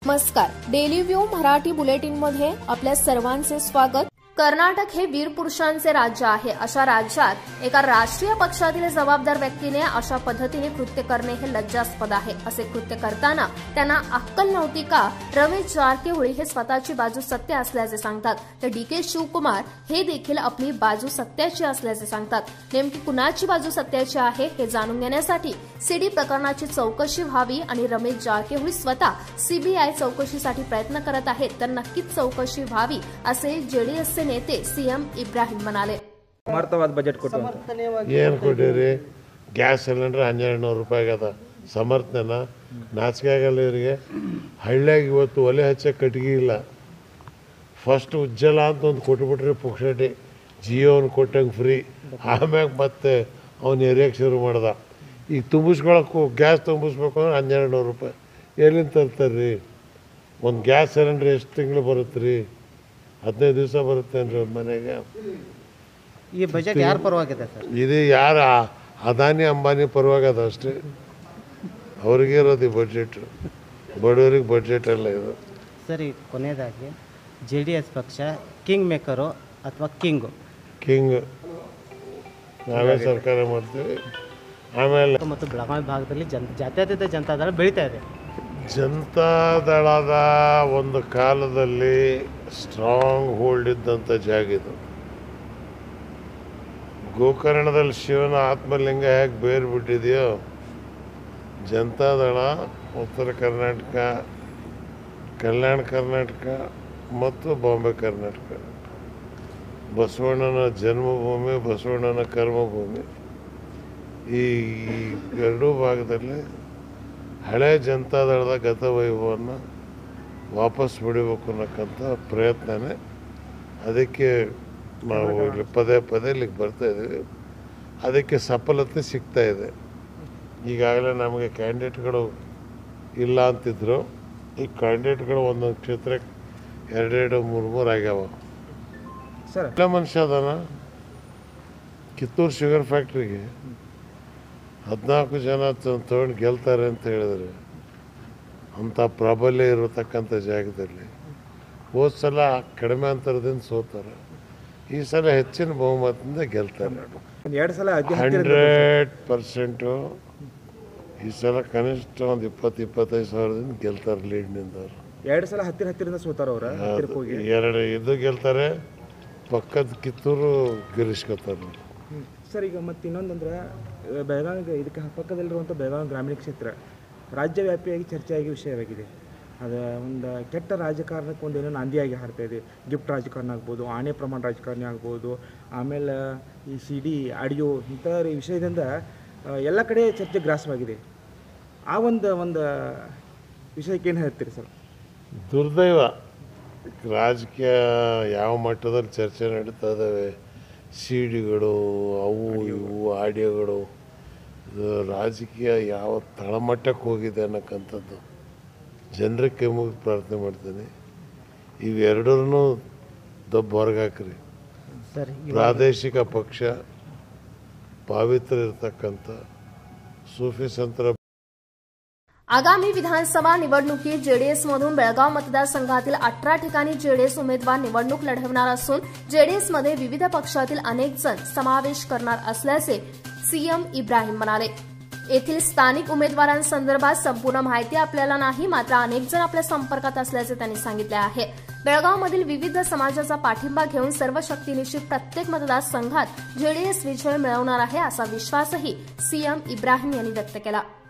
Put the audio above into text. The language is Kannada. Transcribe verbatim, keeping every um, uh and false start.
नमस्कार, डेली व्यू मराठी बुलेटिन मध्ये आपल्या सर्वांचे स्वागत। कर्नाटक हे वीर पुरुषांचे राज्य आहे। अशा राज्यात एका राष्ट्रीय पक्षातील जबाबदार व्यक्तीने अशा पद्धतीने कृत्य करणे हे लज्जास्पद आहे। असे कृत्य करताना त्यांना अक्कल नव्हती का? रमेश जारकीहोळी हे स्वतःची बाजू सत्य असल्याचे सांगतात, तर डी के शिवकुमार हे देखील आपली बाजू सत्याची असल्याचे सांगतात। नेमकी कुणाची बाजू सत्याची आहे हे जाणून घेण्यासाठी सीडी प्रकरणाची चौकशी व्हावी आणि रमेश जारकीहोळी स्वतः सीबीआय चौकशीसाठी प्रयत्न करत आहेत, तर नक्कीच चौकशी व्हावी असे जेडीएसचे नेते सीएम इब्राहिम म्हणाले। ಸಮರ್ಥವಾದ ಬಜೆಟ್ ಕೊಟ್ಟು ಏನು ಕೊಟ್ಟಿರಿ? ಗ್ಯಾಸ್ ಸಿಲಿಂಡರ್ ಹನ್ನೆರಡು ನೂರು ರೂಪಾಯಿಗೆ ಅದ ಸಮರ್ಥನೆನ ನಾಚಿಕೆ ಆಗಲ್ಲ ಇವರಿಗೆ? ಹಳ್ಳಿಯಾಗ ಇವತ್ತು ಒಲೆ ಹಚ್ಚ ಕಟ್ಟಿಗೆ ಇಲ್ಲ, ಫಸ್ಟ್ ಉಜ್ಜಲ ಅಂತ ಒಂದು ಕೊಟ್ಬಿಟ್ರಿ ಪುಕ್ಷಟಿ, ಜಿಯೋನ್ ಕೊಟ್ಟಂಗೆ ಫ್ರೀ, ಆಮ್ಯಾಗ ಮತ್ತೆ ಅವ್ನು ಏರಿಯಾಕ್ಕೆ ಶುರು ಮಾಡ್ದ। ಈಗ ತುಂಬಿಸ್ಕೊಳಕ್ಕೂ ಗ್ಯಾಸ್ ತುಂಬಿಸ್ಬೇಕು ಅಂದ್ರೆ ಹನ್ನೆರಡು ನೂರು ರೂಪಾಯಿ ಎಲ್ಲಿಂದ ತರ್ತಾರ್ರಿ? ಒಂದು ಗ್ಯಾಸ್ ಸಿಲಿಂಡರ್ ಎಷ್ಟು ತಿಂಗಳು ಬರುತ್ತೆ ರೀ? ಹದಿನೈದು ದಿವಸ ಬರುತ್ತೇನ್ರಿ ಒಂದು ಮನೆಗೆ? ಈ ಬಜೆಟ್ ಯಾರ ಪರವಾಗಿದೆ ಸರ್? ಇದು ಯಾರ ಅದಾನಿ ಅಂಬಾನಿ ಪರವಾಗದ ಅಷ್ಟೇ, ಅವ್ರಿಗೆ ಇರೋದು ಈ ಬಡ್ಜೆಟ್, ಬಡವರಿಗೆ ಬಡ್ಜೆಟ್ ಎಲ್ಲ ಇದು ಸರಿ। ಕೊನೆಯದಾಗಿ ಜೆ ಡಿ ಎಸ್ ಪಕ್ಷ ಕಿಂಗ್ ಮೇಕರು ಅಥವಾ ಕಿಂಗು? ಕಿಂಗ್ ನಾವೇ ಸರ್ಕಾರ ಮಾಡ್ತೀವಿ। ಆಮೇಲೆ ಮತ್ತು ಬೆಳಗಾವಿ ಭಾಗದಲ್ಲಿ ಜನ ಜಾತ್ಯತೀತ ಜನತಾದಳ ಬೆಳೀತಾ ಇದೆ। ಜನತಾದಳದ ಒಂದು ಕಾಲದಲ್ಲಿ ಸ್ಟ್ರಾಂಗ್ ಹೋಲ್ಡ್ ಇದ್ದಂಥ ಜಾಗ ಇದು। ಗೋಕರ್ಣದಲ್ಲಿ ಶಿವನ ಆತ್ಮಲಿಂಗ ಹೇಗೆ ಬೇರು ಬಿಟ್ಟಿದೆಯೋ, ಜನತಾದಳ ಉತ್ತರ ಕರ್ನಾಟಕ, ಕಲ್ಯಾಣ ಕರ್ನಾಟಕ ಮತ್ತು ಬಾಂಬೆ ಕರ್ನಾಟಕ, ಬಸವಣ್ಣನ ಜನ್ಮಭೂಮಿ, ಬಸವಣ್ಣನ ಕರ್ಮಭೂಮಿ, ಈ ಎರಡೂ ಭಾಗದಲ್ಲಿ ಹಳೆ ಜನತಾದಳದ ಗತವೈಭವವನ್ನು ವಾಪಸ್ ಬಿಡಬೇಕು ಅನ್ನೋಕ್ಕಂಥ ಪ್ರಯತ್ನನೇ। ಅದಕ್ಕೆ ನಾವು ಇಲ್ಲಿ ಪದೇ ಪದೇ ಇಲ್ಲಿಗೆ ಬರ್ತಾಯಿದ್ದೀವಿ, ಅದಕ್ಕೆ ಸಫಲತೆ ಸಿಗ್ತಾ ಇದೆ। ಈಗಾಗಲೇ ನಮಗೆ ಕ್ಯಾಂಡಿಡೇಟ್ಗಳು ಇಲ್ಲ ಅಂತಿದ್ರು, ಈ ಕ್ಯಾಂಡಿಡೇಟ್ಗಳು ಒಂದೊಂದು ಕ್ಷೇತ್ರಕ್ಕೆ ಎರಡೆರಡು ಮೂರು ಮೂರು ಆಗ್ಯಾವ ಸರ್। ಎಲ್ಲ ಮನುಷ್ಯ ಅದಾನ। ಕಿತ್ತೂರು ಶುಗರ್ ಫ್ಯಾಕ್ಟ್ರಿಗೆ ಹದಿನಾಲ್ಕು ಜನ ತೊಗೊಂಡು ಗೆಲ್ತಾರೆ ಅಂತ ಹೇಳಿದ್ರೆ, ಅಂಥ ಪ್ರಾಬಲ್ಯ ಇರತಕ್ಕಂಥ ಜಾಗದಲ್ಲಿ ಹೋದ ಸಲ ಕಡಿಮೆ ಅಂತರದಿಂದ ಸೋತಾರೆ, ಈ ಸಲ ಹೆಚ್ಚಿನ ಬಹುಮತದಿಂದ ಗೆಲ್ತಾರೆ। ಎರಡು ಸಲ ಹಂಡ್ರೆಡ್ ಪರ್ಸೆಂಟು ಈ ಸಲ ಕನಿಷ್ಠ ಒಂದು ಇಪ್ಪತ್ತು ಇಪ್ಪತ್ತೈದು ಸಾವಿರದಿಂದ ಗೆಲ್ತಾರೆ ಲೀಡ್ನಿಂದ ಅವರು। ಎರಡು ಸಲ ಹತ್ತಿರ ಹತ್ತಿರದಿಂದ ಸೋತಾರ ಅವರ ಎರಡು ಇದು ಗೆಲ್ತಾರೆ, ಪಕ್ಕದ ಕಿತ್ತೂರು ಗಿರಿಸ್ಕೊತಾರೆ ಸರ್। ಈಗ ಮತ್ತು ಇನ್ನೊಂದಂದ್ರೆ ಬೆಳಗಾವಿ ಇದಕ್ಕೆ ಪಕ್ಕದಲ್ಲಿರುವಂಥ ಬೆಳಗಾವಿ ಗ್ರಾಮೀಣ ಕ್ಷೇತ್ರ ರಾಜ್ಯವ್ಯಾಪಿಯಾಗಿ ಚರ್ಚೆಯಾಗಿ ವಿಷಯವಾಗಿದೆ। ಅದು ಒಂದು ಕೆಟ್ಟ ರಾಜಕಾರಣಕ್ಕೆ ಒಂದೇನೋ ನಾಂದಿಯಾಗಿ ಹಾರ್ತಾ ಇದೆ। ಗಿಫ್ಟ್ ರಾಜಕಾರಣ ಆಗ್ಬೋದು, ಆಣೆ ಪ್ರಮಾಣ ರಾಜಕಾರಣ ಆಗ್ಬೋದು, ಆಮೇಲೆ ಈ ಸಿ ಡಿ ಆಡಿಯೋ ಇಂಥ ವಿಷಯದಿಂದ ಎಲ್ಲ ಕಡೆ ಚರ್ಚೆ ಗ್ರಾಸವಾಗಿದೆ। ಆ ಒಂದು ಒಂದು ವಿಷಯಕ್ಕೆ ಏನು ಹೇಳ್ತೀರಿ ಸರ್? ದುರ್ದೈವ, ರಾಜಕೀಯ ಯಾವ ಮಟ್ಟದಲ್ಲಿ ಚರ್ಚೆ ನಡೀತಾ ಇದ್ದಾವೆ, ಸಿ ಡಿಗಳು ಅವು ಇವು ಆಡಿಯೋಗಳು, ರಾಜಕೀಯ ಯಾವ ತಳಮಟ್ಟಕ್ಕೆ ಹೋಗಿದೆ ಅನ್ನೋಕ್ಕಂಥದ್ದು ಜನರಿಗೆ ಕೈ ಮುಗಿದು ಪ್ರಾರ್ಥನೆ ಮಾಡ್ತೀನಿ, ಇವೆರಡರನ್ನೂ ದಬ್ಬ ಹೊರಗಾಕ್ರಿ। ಪ್ರಾದೇಶಿಕ ಪಕ್ಷ, ಪಾವಿತ್ರ ಇರತಕ್ಕಂಥ सूफी संत। आगामी विधानसभा निवडणुकीत जेडीएसमधून बेळगाव मतदारसंघातील अठरा ठिकाणी जेडीएस उमेदवार निवडणूक लढवणार असून जेडीएसमध्ये विविध पक्षातील अनेक जण समावेश करणार असल्याचे सीएम इब्राहिम म्हणाले। येथील स्थानिक उमेदवारांसंदर्भात संपूर्ण माहिती आपल्याला नाही, मात्र अनेक जण आपल्या संपर्कात असल्याचे त्यांनी सांगितले आहे। बेळगावमधील विविध समाजाचा पाठिंबा घेऊन सर्व शक्तीनिशी प्रत्येक मतदारसंघात जेडीएस विजय मिळवणार आहे, असा विश्वासही सीएम इब्राहिम यांनी व्यक्त केला।